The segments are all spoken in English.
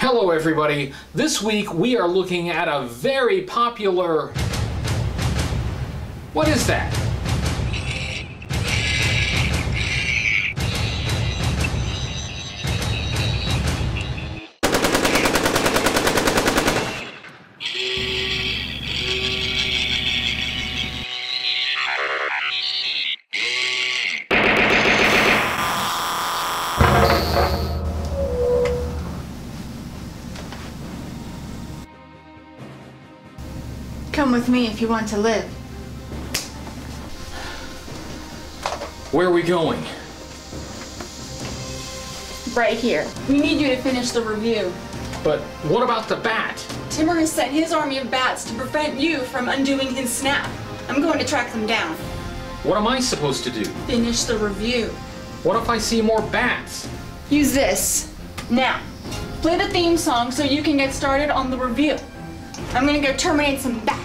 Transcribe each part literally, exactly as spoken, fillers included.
Hello everybody. This week we are looking at a very popular... What is that? Come with me if you want to live. Where are we going? Right here. We need you to finish the review. But what about the bat? Timur has sent his army of bats to prevent you from undoing his snap. I'm going to track them down. What am I supposed to do? Finish the review. What if I see more bats? Use this. Now, play the theme song so you can get started on the review. I'm gonna go terminate some bats.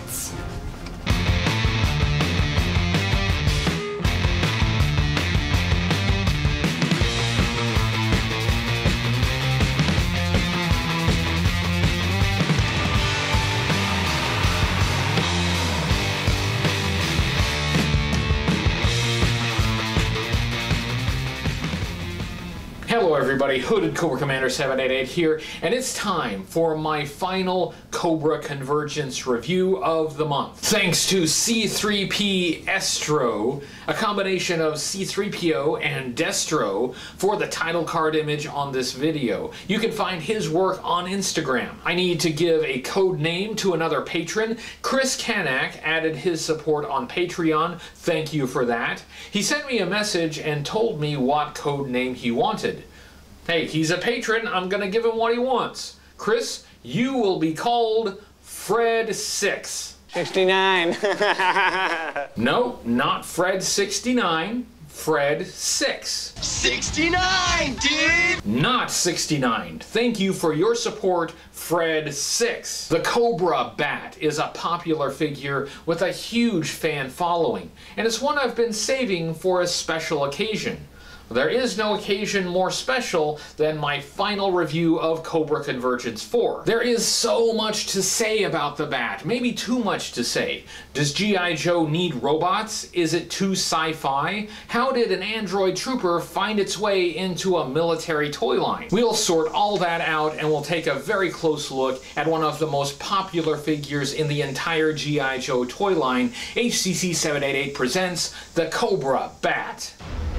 Hello everybody, Hooded Cobra Commander seven eight eight here, and it's time for my final Cobra Convergence review of the month. Thanks to C three P Estro, a combination of C three P O and Destro, for the title card image on this video. You can find his work on Instagram. I need to give a code name to another patron. Chris Kanak added his support on Patreon. Thank you for that. He sent me a message and told me what code name he wanted. Hey, he's a patron, I'm gonna give him what he wants. Chris, you will be called Fred six. sixty-nine. No, not Fred sixty-nine, Fred six. sixty-nine, dude! Not sixty-nine. Thank you for your support, Fred six. The Cobra Bat is a popular figure with a huge fan following, and it's one I've been saving for a special occasion. There is no occasion more special than my final review of Cobra Convergence four. There is so much to say about the Bat, maybe too much to say. Does G I Joe need robots? Is it too sci-fi? How did an android trooper find its way into a military toy line? We'll sort all that out and we'll take a very close look at one of the most popular figures in the entire G I Joe toy line. H C C seven eight eight presents the Cobra Bat.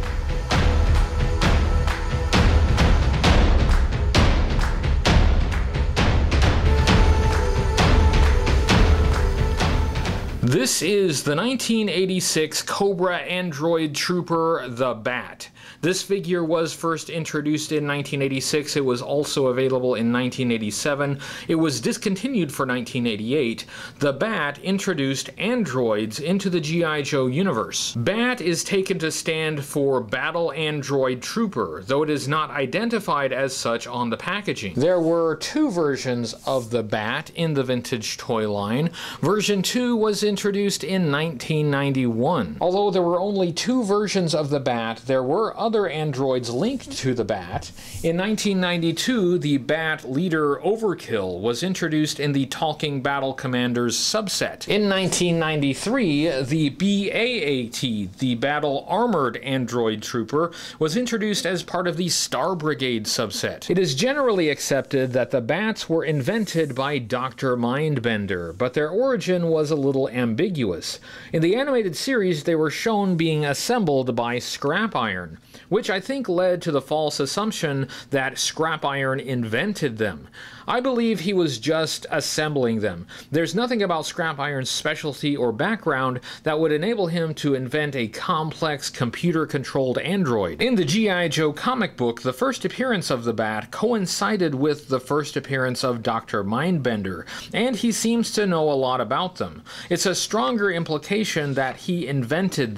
This is the nineteen eighty-six Cobra Android Trooper, the Bat. This figure was first introduced in nineteen eighty-six. It was also available in nineteen eighty-seven. It was discontinued for nineteen eighty-eight. The Bat introduced androids into the G I Joe universe. Bat is taken to stand for Battle Android Trooper, though it is not identified as such on the packaging. There were two versions of the Bat in the vintage toy line. Version two was introduced in nineteen ninety-one. Although there were only two versions of the Bat, there were other androids linked to the Bat. In nineteen ninety-two, the Bat leader Overkill was introduced in the Talking Battle Commanders subset. In nineteen ninety-three, the B A A T, the Battle Armored Android Trooper, was introduced as part of the Star Brigade subset. It is generally accepted that the Bats were invented by Doctor Mindbender, but their origin was a little ambiguous. In the animated series, they were shown being assembled by Scrap Iron, which I think led to the false assumption that Scrap Iron invented them. I believe he was just assembling them. There's nothing about Scrap Iron's specialty or background that would enable him to invent a complex computer-controlled android. In the G I Joe comic book, the first appearance of the Bat coincided with the first appearance of Doctor Mindbender, and he seems to know a lot about them. It's a stronger implication that he invented them.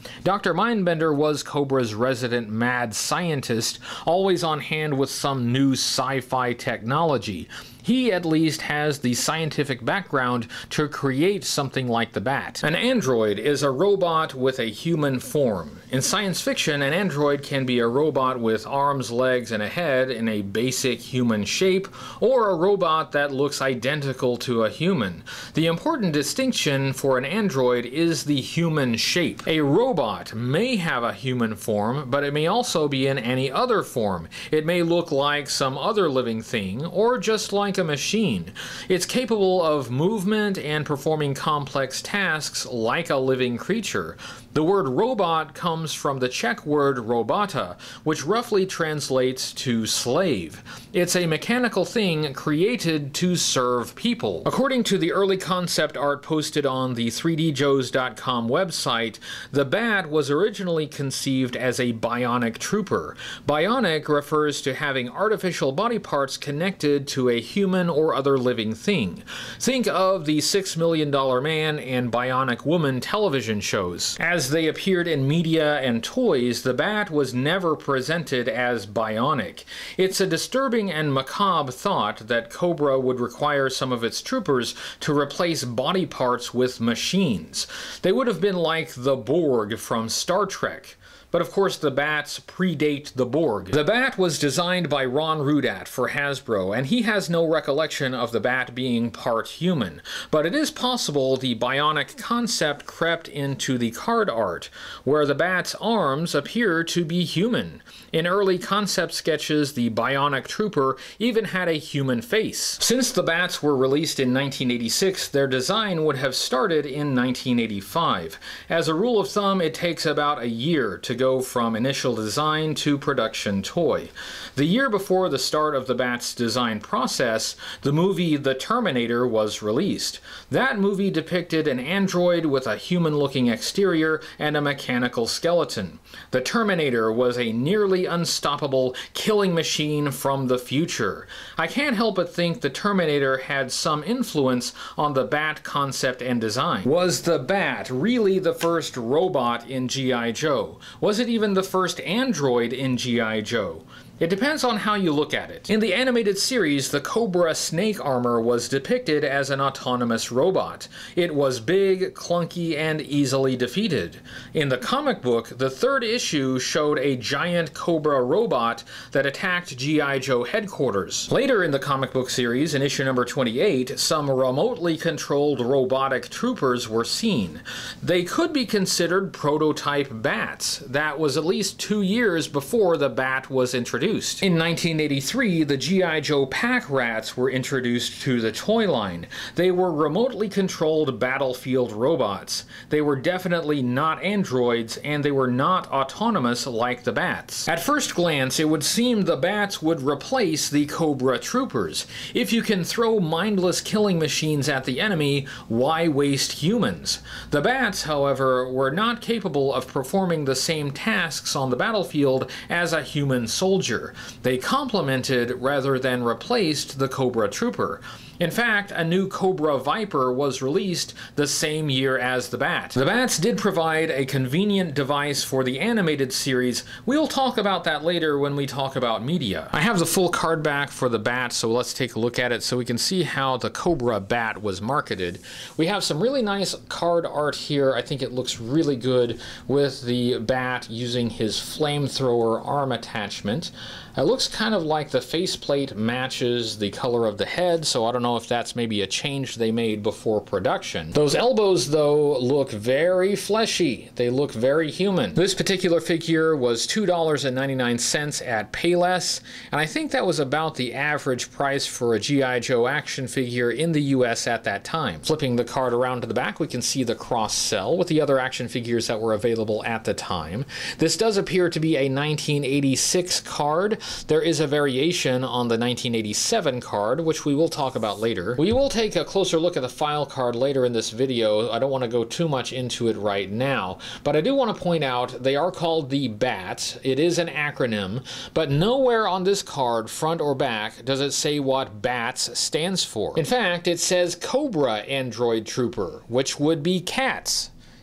Doctor Mindbender was Cobra's resident mad scientist, always on hand with some new sci-fi technology. He at least has the scientific background to create something like the Bat. An android is a robot with a human form. In science fiction, an android can be a robot with arms, legs, and a head in a basic human shape, or a robot that looks identical to a human. The important distinction for an android is the human shape. A robot may have a human form, but it may also be in any other form. It may look like some other living thing, or just like a machine. It's capable of movement and performing complex tasks like a living creature. The word robot comes from the Czech word robota, which roughly translates to slave. It's a mechanical thing created to serve people. According to the early concept art posted on the three D joes dot com website, the Bat was originally conceived as a bionic trooper. Bionic refers to having artificial body parts connected to a human or other living thing. Think of the Six Million Dollar Man and Bionic Woman television shows. As they appeared in media and toys, the Bat was never presented as bionic. It's a disturbing and macabre thought that Cobra would require some of its troopers to replace body parts with machines. They would have been like the Borg from Star Trek. But of course the Bats predate the Borg. The Bat was designed by Ron Rudat for Hasbro, and he has no recollection of the Bat being part human. But it is possible the bionic concept crept into the card art, where the Bat's arms appear to be human. In early concept sketches, the bionic trooper even had a human face. Since the Bats were released in nineteen eighty-six, their design would have started in nineteen eighty-five. As a rule of thumb, it takes about a year to go from initial design to production toy. The year before the start of the Bat's design process, the movie The Terminator was released. That movie depicted an android with a human-looking exterior and a mechanical skeleton. The Terminator was a nearly unstoppable killing machine from the future. I can't help but think the Terminator had some influence on the Bat concept and design. Was the Bat really the first robot in G I Joe? Was it even the first android in G I Joe? It depends on how you look at it. In the animated series, the Cobra snake armor was depicted as an autonomous robot. It was big, clunky, and easily defeated. In the comic book, the third issue showed a giant Cobra robot that attacked G I Joe headquarters. Later in the comic book series, in issue number twenty-eight, some remotely controlled robotic troopers were seen. They could be considered prototype Bats. That was at least two years before the Bat was introduced. In nineteen eighty-three, the G I Joe Pack Rats were introduced to the toy line. They were remotely controlled battlefield robots. They were definitely not androids, and they were not autonomous like the Bats. At first glance, it would seem the Bats would replace the Cobra troopers. If you can throw mindless killing machines at the enemy, why waste humans? The Bats, however, were not capable of performing the same tasks on the battlefield as a human soldier. They complemented rather than replaced the Cobra Trooper. In fact, a new Cobra Viper was released the same year as the Bat. The Bats did provide a convenient device for the animated series. We'll talk about that later when we talk about media. I have the full card back for the Bat, so let's take a look at it so we can see how the Cobra Bat was marketed. We have some really nice card art here. I think it looks really good with the Bat using his flamethrower arm attachment. It looks kind of like the faceplate matches the color of the head, so I don't know if that's maybe a change they made before production. Those elbows, though, look very fleshy. They look very human. This particular figure was two dollars and ninety-nine cents at Payless, and I think that was about the average price for a G I Joe action figure in the U S at that time. Flipping the card around to the back, we can see the cross-sell with the other action figures that were available at the time. This does appear to be a nineteen eighty-six card. There is a variation on the nineteen eighty-seven card, which we will talk about later. We will take a closer look at the file card later in this video. I don't want to go too much into it right now, but I do want to point out they are called the Bats. It is an acronym, but nowhere on this card, front or back, does it say what Bats stands for. In fact, it says Cobra Android Trooper, which would be cats.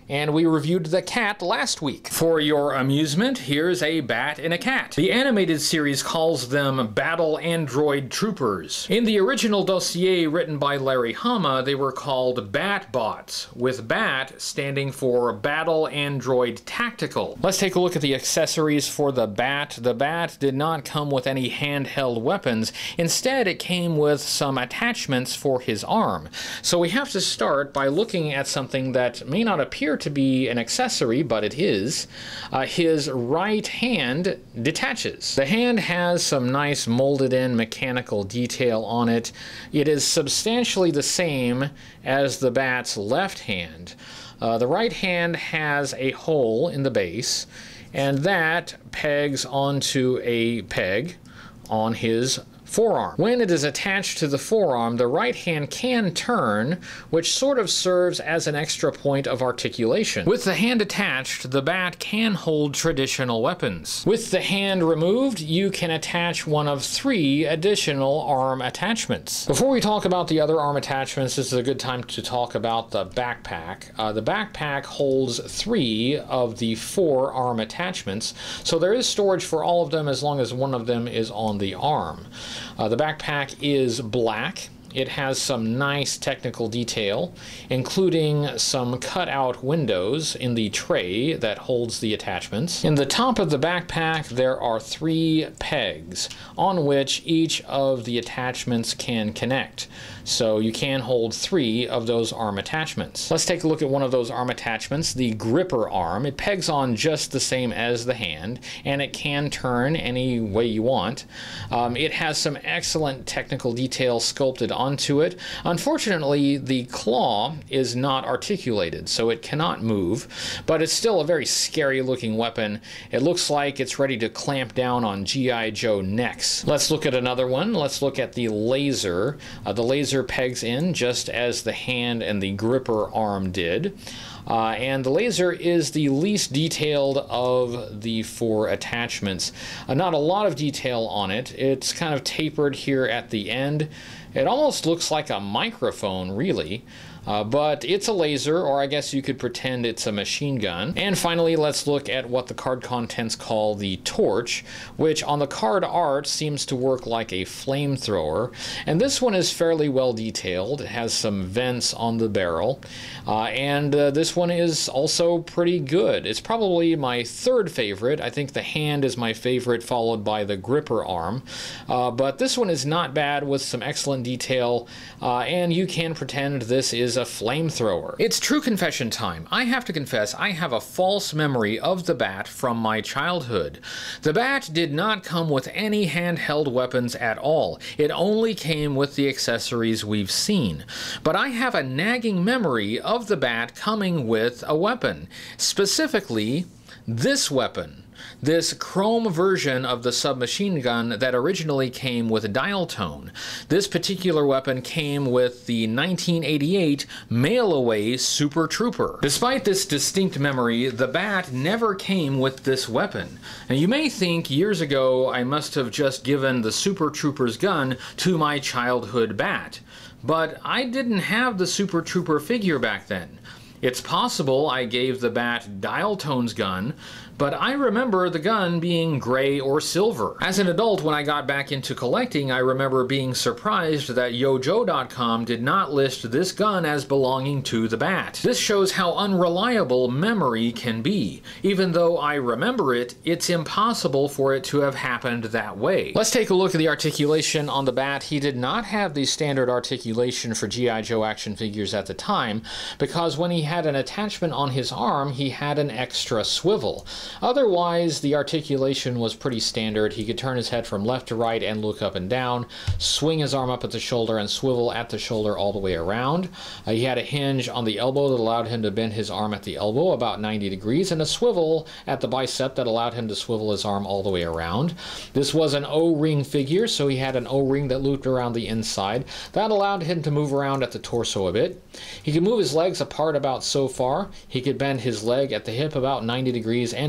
and we reviewed the cat last week. For your amusement, here's a bat and a cat. The animated series calls them Battle Android Troopers. In the original dossier written by Larry Hama, they were called Batbots, with BAT standing for Battle Android Tactical. Let's take a look at the accessories for the BAT. The BAT did not come with any handheld weapons. Instead, it came with some attachments for his arm. So we have to start by looking at something that may not appear to be an accessory, but it is. Uh, his right hand detaches. The hand has some nice molded in mechanical detail on it. It is substantially the same as the bat's left hand. Uh, the right hand has a hole in the base, and that pegs onto a peg on his forearm. When it is attached to the forearm, the right hand can turn, which sort of serves as an extra point of articulation. With the hand attached, the bat can hold traditional weapons. With the hand removed, you can attach one of three additional arm attachments. Before we talk about the other arm attachments, this is a good time to talk about the backpack. Uh, the backpack holds three of the four arm attachments, so there is storage for all of them as long as one of them is on the arm. Uh, the backpack is black. It has some nice technical detail, including some cutout windows in the tray that holds the attachments. In the top of the backpack, there are three pegs on which each of the attachments can connect. So you can hold three of those arm attachments. Let's take a look at one of those arm attachments, the gripper arm. It pegs on just the same as the hand, and it can turn any way you want. Um, it has some excellent technical detail sculpted onto it. Unfortunately, the claw is not articulated, so it cannot move, but it's still a very scary looking weapon. It looks like it's ready to clamp down on G I Joe necks. Let's look at another one. Let's look at the laser. Uh, the laser pegs in just as the hand and the gripper arm did. Uh, and the laser is the least detailed of the four attachments. Uh, not a lot of detail on it. It's kind of tapered here at the end. It almost looks like a microphone, really. Uh, but it's a laser, or I guess you could pretend it's a machine gun. And finally, let's look at what the card contents call the torch, which on the card art seems to work like a flamethrower. And this one is fairly well detailed. It has some vents on the barrel. Uh, and uh, this one is also pretty good. It's probably my third favorite. I think the hand is my favorite, followed by the gripper arm. Uh, but this one is not bad, with some excellent detail. Uh, and you can pretend this is a flamethrower. It's true confession time. I have to confess, I have a false memory of the bat from my childhood. The bat did not come with any handheld weapons at all. It only came with the accessories we've seen. But I have a nagging memory of the bat coming with a weapon. Specifically, this weapon. This chrome version of the submachine gun that originally came with a dial tone. This particular weapon came with the nineteen eighty-eight mail-away Super Trooper. Despite this distinct memory, the bat never came with this weapon. Now you may think years ago I must have just given the Super Trooper's gun to my childhood bat. But I didn't have the Super Trooper figure back then. It's possible I gave the bat Dial Tone's gun, but I remember the gun being gray or silver. As an adult, when I got back into collecting, I remember being surprised that Yo Joe dot com did not list this gun as belonging to the bat. This shows how unreliable memory can be. Even though I remember it, it's impossible for it to have happened that way. Let's take a look at the articulation on the bat. He did not have the standard articulation for G I Joe action figures at the time, because when he had an attachment on his arm, he had an extra swivel. Otherwise, the articulation was pretty standard. He could turn his head from left to right and look up and down, swing his arm up at the shoulder, and swivel at the shoulder all the way around. Uh, he had a hinge on the elbow that allowed him to bend his arm at the elbow about ninety degrees, and a swivel at the bicep that allowed him to swivel his arm all the way around. This was an O-ring figure, so he had an O-ring that looped around the inside. That allowed him to move around at the torso a bit. He could move his legs apart about so far. He could bend his leg at the hip about ninety degrees and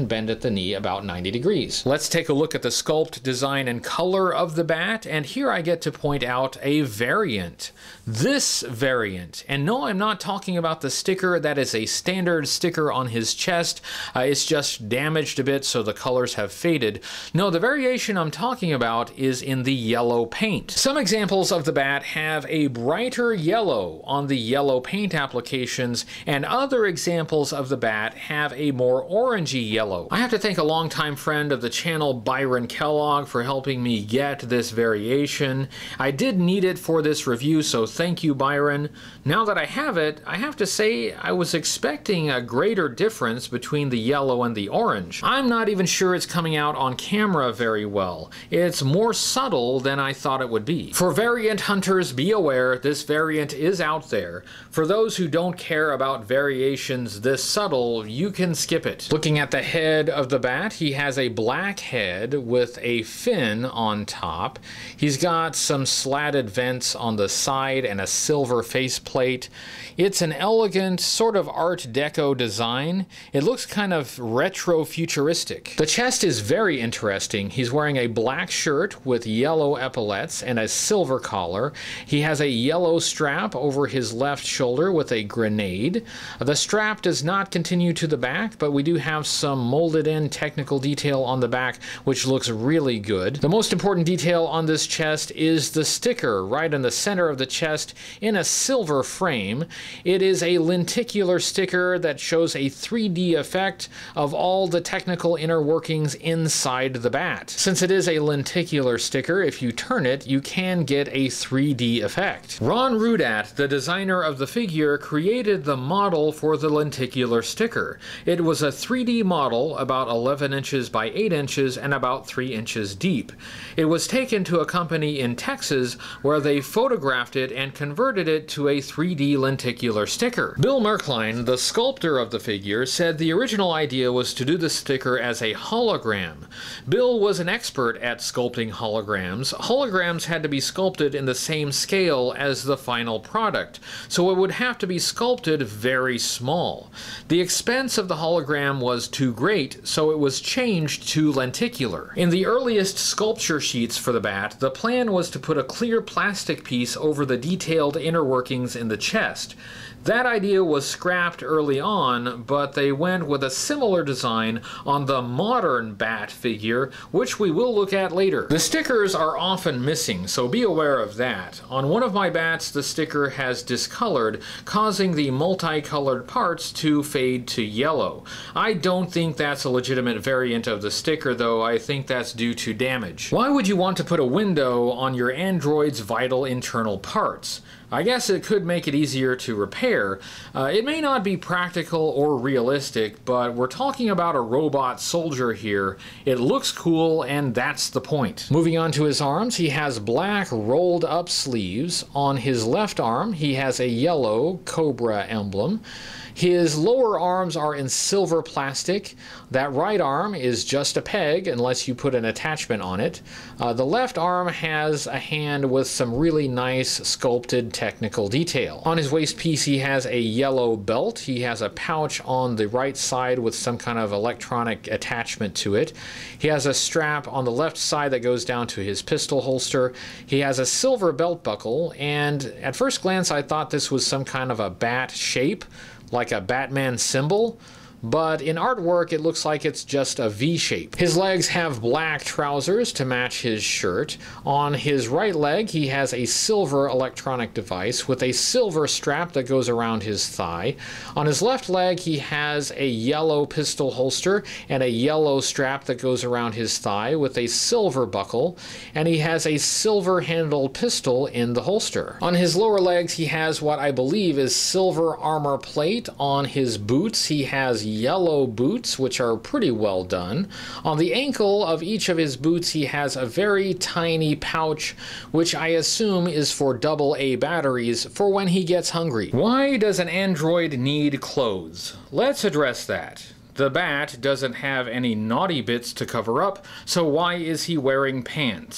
and bend at the knee about ninety degrees. Let's take a look at the sculpt, design, and color of the bat, and here I get to point out a variant. This variant, and no, I'm not talking about the sticker that is a standard sticker on his chest. Uh, it's just damaged a bit, so the colors have faded. No, the variation I'm talking about is in the yellow paint. Some examples of the bat have a brighter yellow on the yellow paint applications, and other examples of the bat have a more orangey yellow. I have to thank a longtime friend of the channel, Byron Kellogg, for helping me get this variation. I did need it for this review, so thank you, Byron. Now that I have it, I have to say I was expecting a greater difference between the yellow and the orange. I'm not even sure it's coming out on camera very well. It's more subtle than I thought it would be. For variant hunters, be aware this variant is out there. For those who don't care about variations this subtle, you can skip it. Looking at the head of the bat, he has a black head with a fin on top. He's got some slatted vents on the side and a silver faceplate. It's an elegant, sort of Art Deco design. It looks kind of retro-futuristic. The chest is very interesting. He's wearing a black shirt with yellow epaulets and a silver collar. He has a yellow strap over his left shoulder with a grenade. The strap does not continue to the back, but we do have some molded in technical detail on the back, which looks really good. The most important detail on this chest is the sticker right in the center of the chest in a silver frame. It is a lenticular sticker that shows a three D effect of all the technical inner workings inside the bat. Since it is a lenticular sticker, if you turn it, you can get a three D effect. Ron Rudat, the designer of the figure, created the model for the lenticular sticker. It was a three D model about eleven inches by eight inches and about three inches deep. It was taken to a company in Texas where they photographed it and converted it to a three D lenticular sticker. Bill Merkline, the sculptor of the figure, said the original idea was to do the sticker as a hologram. Bill was an expert at sculpting holograms. Holograms had to be sculpted in the same scale as the final product, so it would have to be sculpted very small. The expense of the hologram was too great, so it was changed to lenticular. In the earliest sculpture sheets for the bat, the plan was to put a clear plastic piece over the detailed inner workings in the chest. That idea was scrapped early on, but they went with a similar design on the modern bat figure, which we will look at later. The stickers are often missing, so be aware of that. On one of my bats, the sticker has discolored, causing the multicolored parts to fade to yellow. I don't think that's a legitimate variant of the sticker, though. I think that's due to damage. Why would you want to put a window on your Android's vital internal parts? I guess it could make it easier to repair. Uh, it may not be practical or realistic, but we're talking about a robot soldier here. It looks cool, and that's the point. Moving on to his arms, he has black rolled up sleeves. On his left arm, he has a yellow Cobra emblem. His lower arms are in silver plastic. That right arm is just a peg unless you put an attachment on it. Uh, the left arm has a hand with some really nice sculpted technical detail. On his waist piece he has a yellow belt. He has a pouch on the right side with some kind of electronic attachment to it. He has a strap on the left side that goes down to his pistol holster. He has a silver belt buckle, and at first glance I thought this was some kind of a bat shape, like a Batman symbol, but in artwork it looks like it's just a V shape. His legs have black trousers to match his shirt. On his right leg he has a silver electronic device with a silver strap that goes around his thigh. On his left leg he has a yellow pistol holster and a yellow strap that goes around his thigh with a silver buckle, and he has a silver handled pistol in the holster. On his lower legs he has what I believe is silver armor plate. On his boots he has yellow boots, which are pretty well done. On the ankle of each of his boots he has a very tiny pouch, which I assume is for double A batteries for when he gets hungry. Why does an android need clothes? Let's address that. The bat doesn't have any naughty bits to cover up, so why is he wearing pants?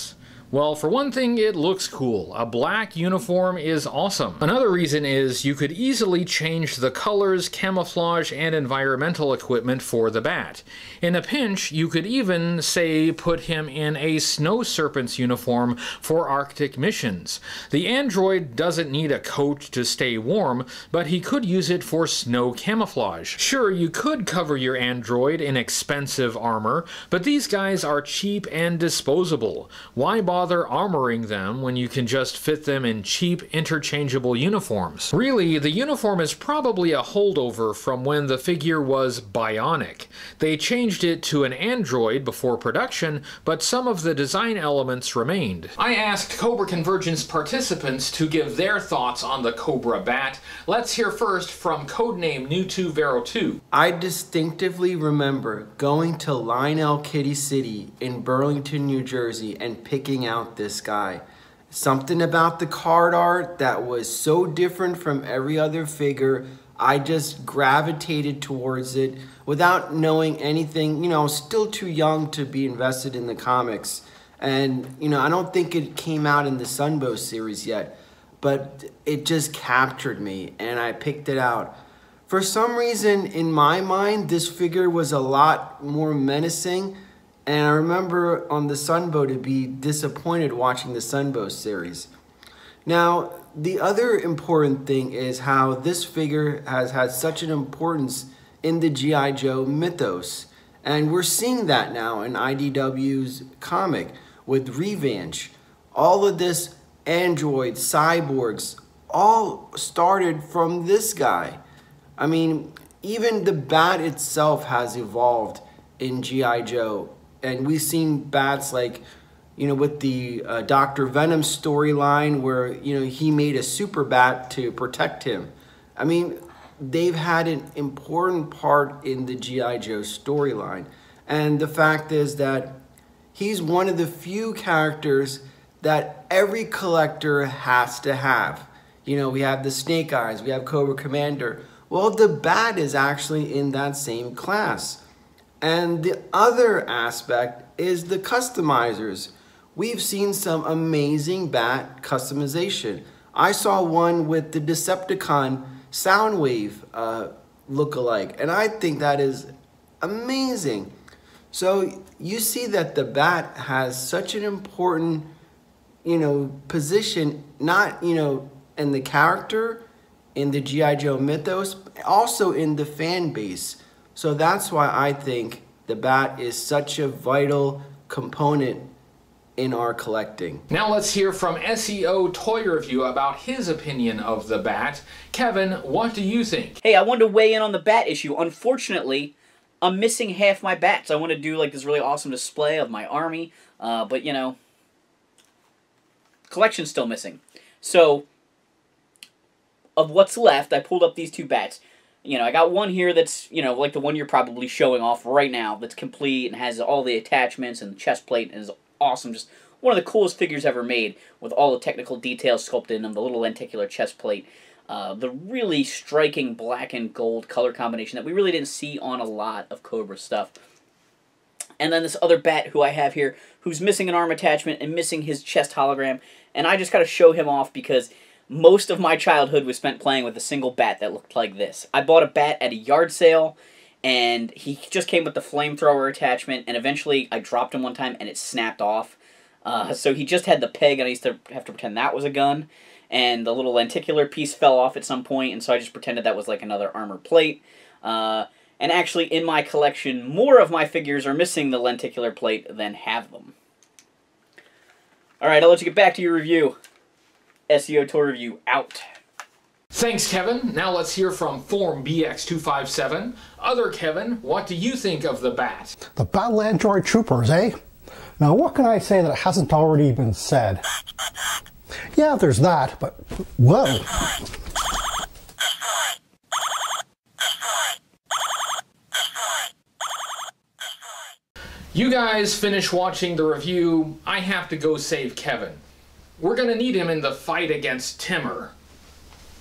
Well, for one thing, it looks cool. A black uniform is awesome. Another reason is you could easily change the colors, camouflage, and environmental equipment for the Bat. In a pinch, you could even, say, put him in a Snow Serpent's uniform for Arctic missions. The android doesn't need a coat to stay warm, but he could use it for snow camouflage. Sure, you could cover your android in expensive armor, but these guys are cheap and disposable. Why bother bother armoring them when you can just fit them in cheap interchangeable uniforms? Really, the uniform is probably a holdover from when the figure was bionic. They changed it to an android before production, but some of the design elements remained. I asked Cobra Convergence participants to give their thoughts on the Cobra Bat. Let's hear first from codename New two Vero two. I distinctively remember going to Lionel Kitty City in Burlington, New Jersey and picking out this guy. Something about the card art that was so different from every other figure, I just gravitated towards it without knowing anything. You know, still too young to be invested in the comics. And, you know, I don't think it came out in the Sunbow series yet, but it just captured me and I picked it out. For some reason, in my mind, this figure was a lot more menacing. And I remember on the Sunbow to be disappointed watching the Sunbow series. Now, the other important thing is how this figure has had such an importance in the G I Joe mythos. And we're seeing that now in I D W's comic with Revenge. All of this androids, cyborgs, all started from this guy. I mean, even the Bat itself has evolved in G I Joe. And we've seen bats like, you know, with the uh, Doctor Venom storyline where, you know, he made a super bat to protect him. I mean, they've had an important part in the G I Joe storyline. And the fact is that he's one of the few characters that every collector has to have. You know, we have the Snake Eyes, we have Cobra Commander. Well, the Bat is actually in that same class. And the other aspect is the customizers. We've seen some amazing Bat customization. I saw one with the Decepticon Soundwave uh, look-alike, and I think that is amazing. So you see that the Bat has such an important, you know, position, not, you know, in the character, in the G I Joe mythos, also in the fan base. So that's why I think the Bat is such a vital component in our collecting. Now let's hear from S E O Toy Review about his opinion of the Bat. Kevin, what do you think? Hey, I wanted to weigh in on the Bat issue. Unfortunately, I'm missing half my Bats. I want to do like this really awesome display of my army, uh, but you know, collection's still missing. So, of what's left, I pulled up these two Bats. You know, I got one here that's, you know, like the one you're probably showing off right now, that's complete and has all the attachments and the chest plate and is awesome. Just one of the coolest figures ever made with all the technical details sculpted in them, the little lenticular chest plate, uh, the really striking black and gold color combination that we really didn't see on a lot of Cobra stuff. And then this other Bat who I have here, who's missing an arm attachment and missing his chest hologram, and I just got to show him off because most of my childhood was spent playing with a single Bat that looked like this. I bought a Bat at a yard sale, and he just came with the flamethrower attachment, and eventually I dropped him one time, and it snapped off. Uh, so he just had the peg, and I used to have to pretend that was a gun, and the little lenticular piece fell off at some point, and so I just pretended that was like another armor plate. Uh, and actually, in my collection, more of my figures are missing the lenticular plate than have them. Alright, I'll let you get back to your review. S E O Toy Review out. Thanks, Kevin. Now let's hear from Form B X two five seven. Other Kevin, what do you think of the Bat? The Battle Android Troopers, eh? Now what can I say that hasn't already been said? Yeah, there's that, but whoa. You guys finish watching the review. I have to go save Kevin. We're gonna need him in the fight against Timur.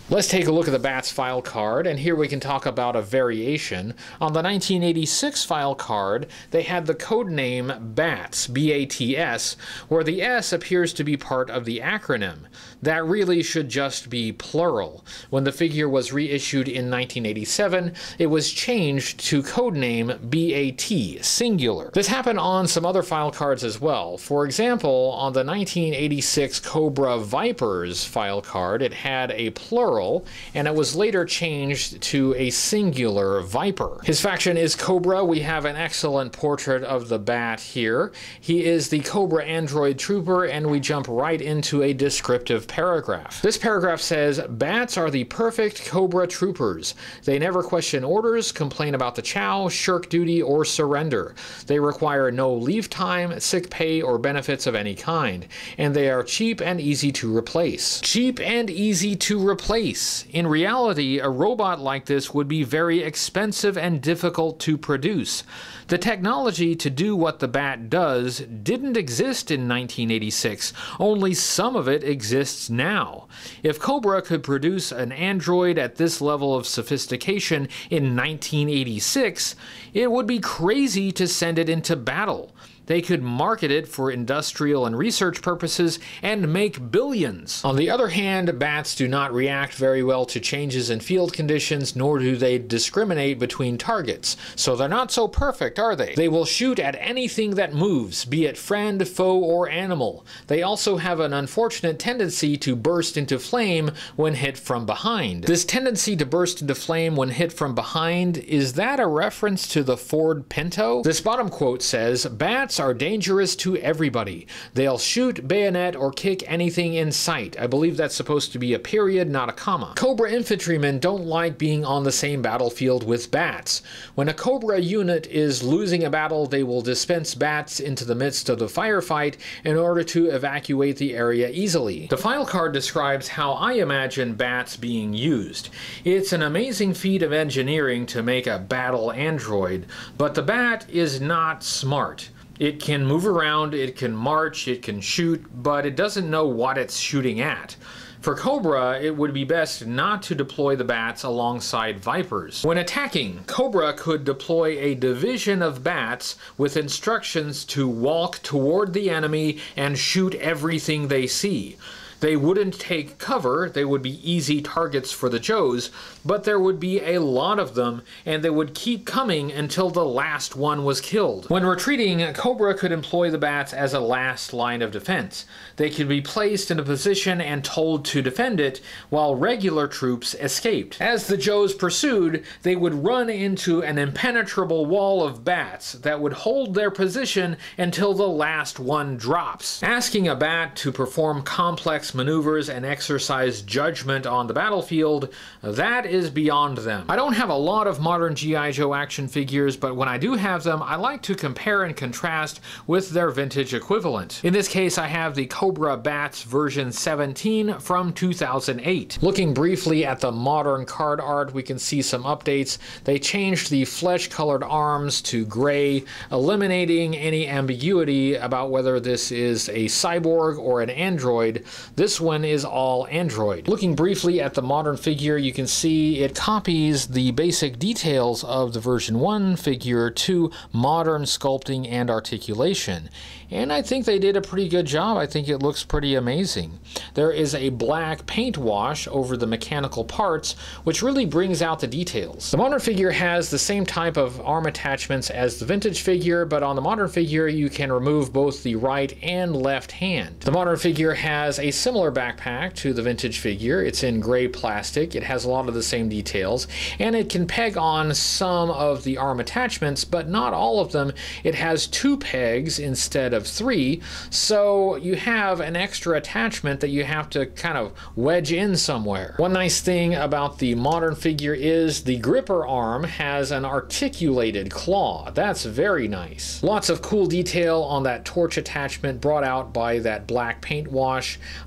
Let's take a look at the Bats file card, and here we can talk about a variation. On the nineteen eighty-six file card, they had the code name BATS, B A T S, where the S appears to be part of the acronym. That really should just be plural. When the figure was reissued in nineteen eighty-seven, it was changed to codename B A T, singular. This happened on some other file cards as well. For example, on the nineteen eighty-six Cobra Vipers file card, it had a plural, and it was later changed to a singular Viper. His faction is Cobra. We have an excellent portrait of the Bat here. He is the Cobra android trooper, and we jump right into a descriptive paragraph. This paragraph says, "Bats are the perfect Cobra troopers. They never question orders, complain about the chow, shirk duty, or surrender. They require no leave time, sick pay, or benefits of any kind. And they are cheap and easy to replace." Cheap and easy to replace. In reality, a robot like this would be very expensive and difficult to produce. The technology to do what the Bat does didn't exist in nineteen eighty-six. Only some of it exists now. If Cobra could produce an android at this level of sophistication in nineteen eighty-six, it would be crazy to send it into battle. They could market it for industrial and research purposes and make billions. On the other hand, Bats do not react very well to changes in field conditions, nor do they discriminate between targets. So they're not so perfect, are they? They will shoot at anything that moves, be it friend, foe, or animal. They also have an unfortunate tendency to burst into flame when hit from behind. This tendency to burst into flame when hit from behind, is that a reference to the Ford Pinto? This bottom quote says, "Bats are dangerous to everybody. They'll shoot, bayonet, or kick anything in sight." I believe that's supposed to be a period, not a comma. Cobra infantrymen don't like being on the same battlefield with Bats. When a Cobra unit is losing a battle, they will dispense Bats into the midst of the firefight in order to evacuate the area easily. The file card describes how I imagine Bats being used. It's an amazing feat of engineering to make a battle android, but the Bat is not smart. It can move around, it can march, it can shoot, but it doesn't know what it's shooting at. For Cobra, it would be best not to deploy the Bats alongside Vipers. When attacking, Cobra could deploy a division of Bats with instructions to walk toward the enemy and shoot everything they see. They wouldn't take cover, they would be easy targets for the Joes, but there would be a lot of them, and they would keep coming until the last one was killed. When retreating, Cobra could employ the Bats as a last line of defense. They could be placed in a position and told to defend it, while regular troops escaped. As the Joes pursued, they would run into an impenetrable wall of Bats that would hold their position until the last one drops. Asking a Bat to perform complex maneuvers and exercise judgment on the battlefield, that is beyond them. I don't have a lot of modern G I Joe action figures, but when I do have them, I like to compare and contrast with their vintage equivalent. In this case, I have the Cobra Bats version seventeen from two thousand eight. Looking briefly at the modern card art, we can see some updates. They changed the flesh-colored arms to gray, eliminating any ambiguity about whether this is a cyborg or an android. This one is all Android. Looking briefly at the modern figure, you can see it copies the basic details of the version one figure to modern sculpting and articulation. And I think they did a pretty good job. I think it looks pretty amazing. There is a black paint wash over the mechanical parts, which really brings out the details. The modern figure has the same type of arm attachments as the vintage figure, but on the modern figure you can remove both the right and left hand. The modern figure has a similar backpack to the vintage figure. It's in gray plastic. It has a lot of the same details, and it can peg on some of the arm attachments, but not all of them. It has two pegs instead of three, so you have an extra attachment that you have to kind of wedge in somewhere. One nice thing about the modern figure is the gripper arm has an articulated claw. That's very nice. Lots of cool detail on that torch attachment brought out by that black paint wash. Uh,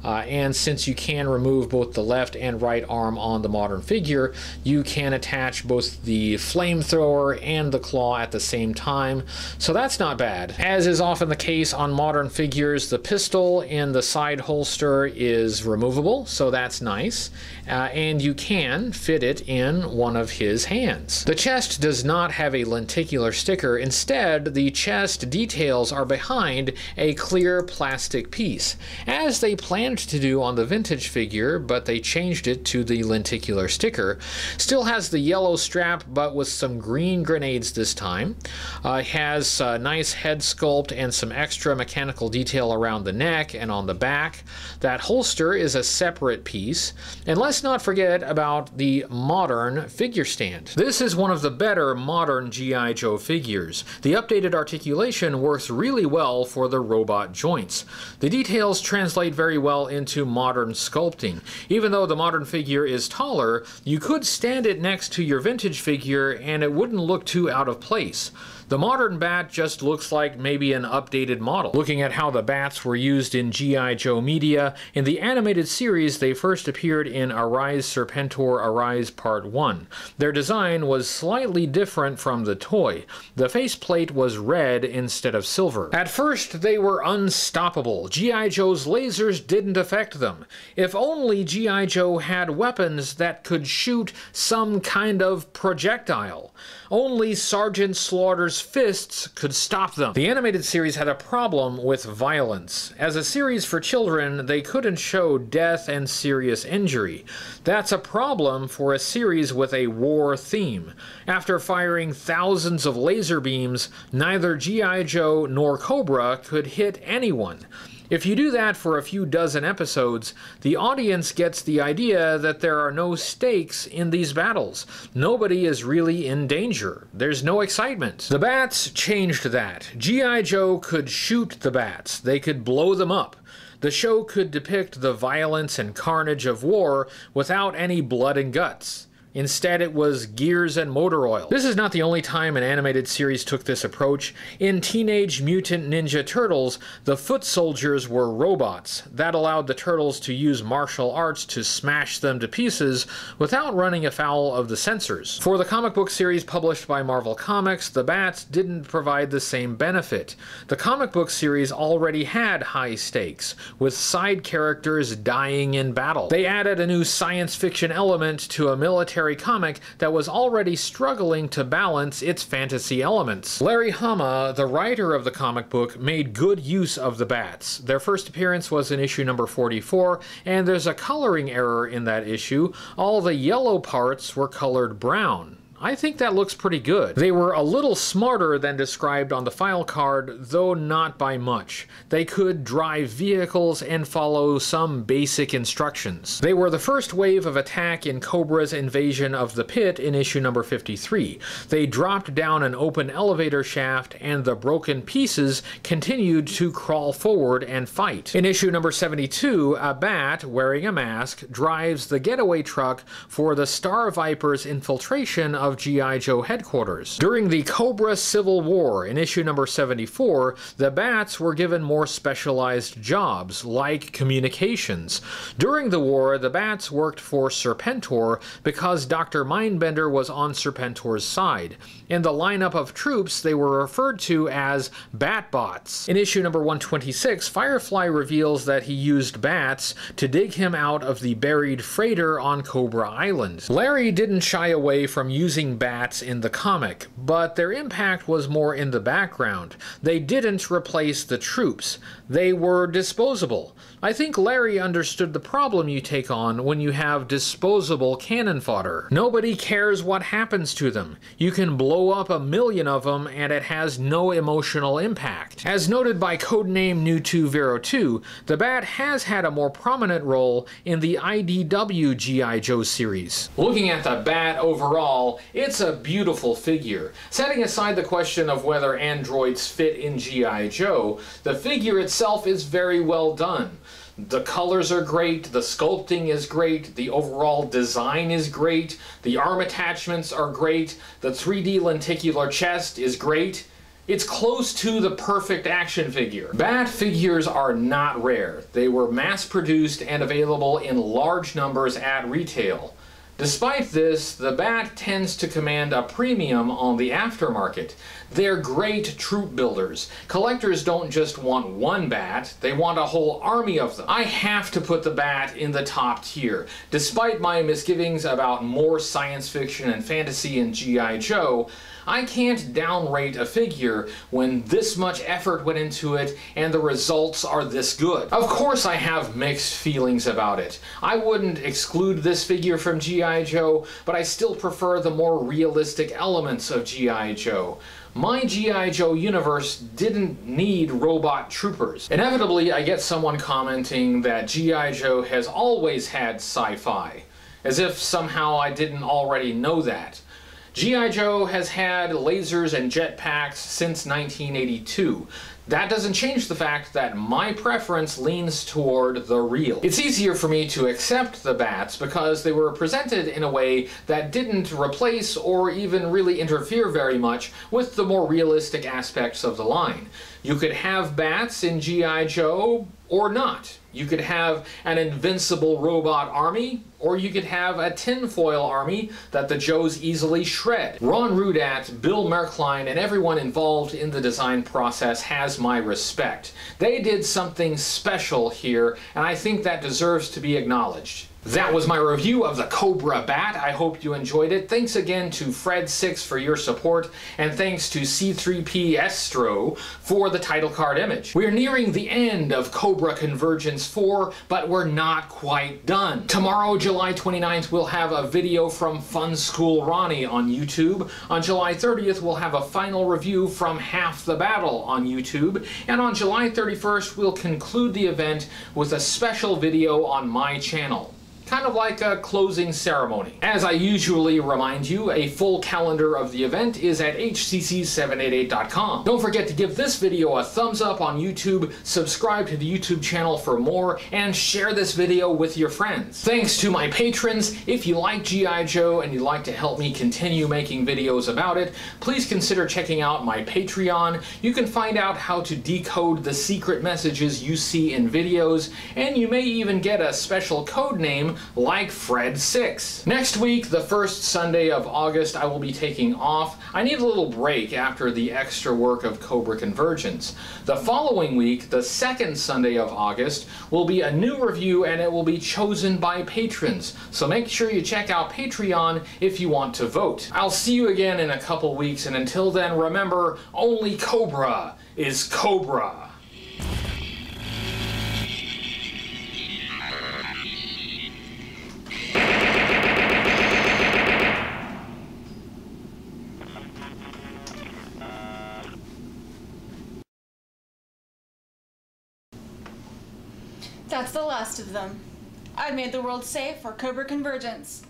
Uh, and since you can remove both the left and right arm on the modern figure, you can attach both the flamethrower and the claw at the same time, so that's not bad. As is often the case on modern figures, the pistol in the side holster is removable, so that's nice, uh, and you can fit it in one of his hands. The chest does not have a lenticular sticker. Instead, the chest details are behind a clear plastic piece, as they planned to do on the vintage figure, but they changed it to the lenticular sticker. Still has the yellow strap, but with some green grenades this time. Uh, has a nice head sculpt and some extra mechanical detail around the neck and on the back. That holster is a separate piece. And let's not forget about the modern figure stand. This is one of the better modern G I. Joe figures. The updated articulation works really well for the robot joints. The details translate very well into modern sculpting. Even though the modern figure is taller, you could stand it next to your vintage figure and it wouldn't look too out of place. The modern bat just looks like maybe an updated model. Looking at how the bats were used in G I. Joe media, in the animated series they first appeared in Arise Serpentor Arise Part one. Their design was slightly different from the toy. The faceplate was red instead of silver. At first they were unstoppable. G I. Joe's lasers didn't affect them. If only G I. Joe had weapons that could shoot some kind of projectile. Only Sergeant Slaughter's fists could stop them. The animated series had a problem with violence. As a series for children, they couldn't show death and serious injury. That's a problem for a series with a war theme. After firing thousands of laser beams, neither G I. Joe nor Cobra could hit anyone. If you do that for a few dozen episodes, the audience gets the idea that there are no stakes in these battles. Nobody is really in danger. There's no excitement. The bats changed that. G I. Joe could shoot the bats. They could blow them up. The show could depict the violence and carnage of war without any blood and guts. Instead, it was gears and motor oil. This is not the only time an animated series took this approach. In Teenage Mutant Ninja Turtles, the foot soldiers were robots. That allowed the turtles to use martial arts to smash them to pieces without running afoul of the censors. For the comic book series published by Marvel Comics, the bats didn't provide the same benefit. The comic book series already had high stakes, with side characters dying in battle. They added a new science fiction element to a military comic that was already struggling to balance its fantasy elements. Larry Hama, the writer of the comic book, made good use of the bats. Their first appearance was in issue number forty-four, and there's a coloring error in that issue. All the yellow parts were colored brown. I think that looks pretty good. They were a little smarter than described on the file card, though not by much. They could drive vehicles and follow some basic instructions. They were the first wave of attack in Cobra's invasion of the pit in issue number fifty-three. They dropped down an open elevator shaft and the broken pieces continued to crawl forward and fight. In issue number seventy-two, a bat, wearing a mask, drives the getaway truck for the Star Viper's infiltration of G I. Joe headquarters. During the Cobra Civil War in issue number seventy-four, the bats were given more specialized jobs, like communications. During the war, the bats worked for Serpentor because Doctor Mindbender was on Serpentor's side. In the lineup of troops, they were referred to as Batbots. In issue number one twenty-six, Firefly reveals that he used bats to dig him out of the buried freighter on Cobra Island. Larry didn't shy away from using bats in the comic, but their impact was more in the background. They didn't replace the troops. They were disposable. I think Larry understood the problem you take on when you have disposable cannon fodder. Nobody cares what happens to them. You can blow up a million of them and it has no emotional impact. As noted by codename New two Vero two, the bat has had a more prominent role in the I D W G I. Joe series. Looking at the bat overall, it's a beautiful figure. Setting aside the question of whether androids fit in G I. Joe, the figure itself is very well done. The colors are great, the sculpting is great, the overall design is great, the arm attachments are great, the three D lenticular chest is great. It's close to the perfect action figure. Bat figures are not rare. They were mass-produced and available in large numbers at retail. Despite this, the Bat tends to command a premium on the aftermarket. They're great troop builders. Collectors don't just want one Bat, they want a whole army of them. I have to put the Bat in the top tier. Despite my misgivings about more science fiction and fantasy in G I Joe, I can't downrate a figure when this much effort went into it and the results are this good. Of course I have mixed feelings about it. I wouldn't exclude this figure from G I Joe, but I still prefer the more realistic elements of G I Joe. My G I Joe universe didn't need robot troopers. Inevitably, I get someone commenting that G I Joe has always had sci-fi, as if somehow I didn't already know that. G I Joe has had lasers and jetpacks since nineteen eighty-two. That doesn't change the fact that my preference leans toward the real. It's easier for me to accept the Bats because they were presented in a way that didn't replace or even really interfere very much with the more realistic aspects of the line. You could have Bats in G I Joe or not. You could have an invincible robot army, or you could have a tinfoil army that the Joes easily shred. Ron Rudat, Bill Merkline, and everyone involved in the design process has my respect. They did something special here, and I think that deserves to be acknowledged. That was my review of the Cobra Bat. I hope you enjoyed it. Thanks again to Fred six for your support, and thanks to C three P Estro for the title card image. We're nearing the end of Cobra Convergence four, but we're not quite done. Tomorrow, July twenty-ninth, we'll have a video from Fun School Ronnie on YouTube. On July thirtieth, we'll have a final review from Half the Battle on YouTube. And on July thirty-first, we'll conclude the event with a special video on my channel. Kind of like a closing ceremony. As I usually remind you, a full calendar of the event is at H C C seven eighty-eight dot com. Don't forget to give this video a thumbs up on YouTube, subscribe to the YouTube channel for more, and share this video with your friends. Thanks to my patrons. If you like G I Joe and you'd like to help me continue making videos about it, please consider checking out my Patreon. You can find out how to decode the secret messages you see in videos, and you may even get a special code name like Fred six. Next week, the first Sunday of August, I will be taking off. I need a little break after the extra work of Cobra Convergence. The following week, the second Sunday of August, will be a new review, and it will be chosen by patrons. So make sure you check out Patreon if you want to vote. I'll see you again in a couple weeks, and until then, remember, only Cobra is Cobra. That's the last of them. I've made the world safe for Cobra Convergence.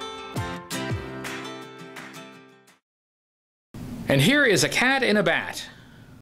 And here is a cat in a bat.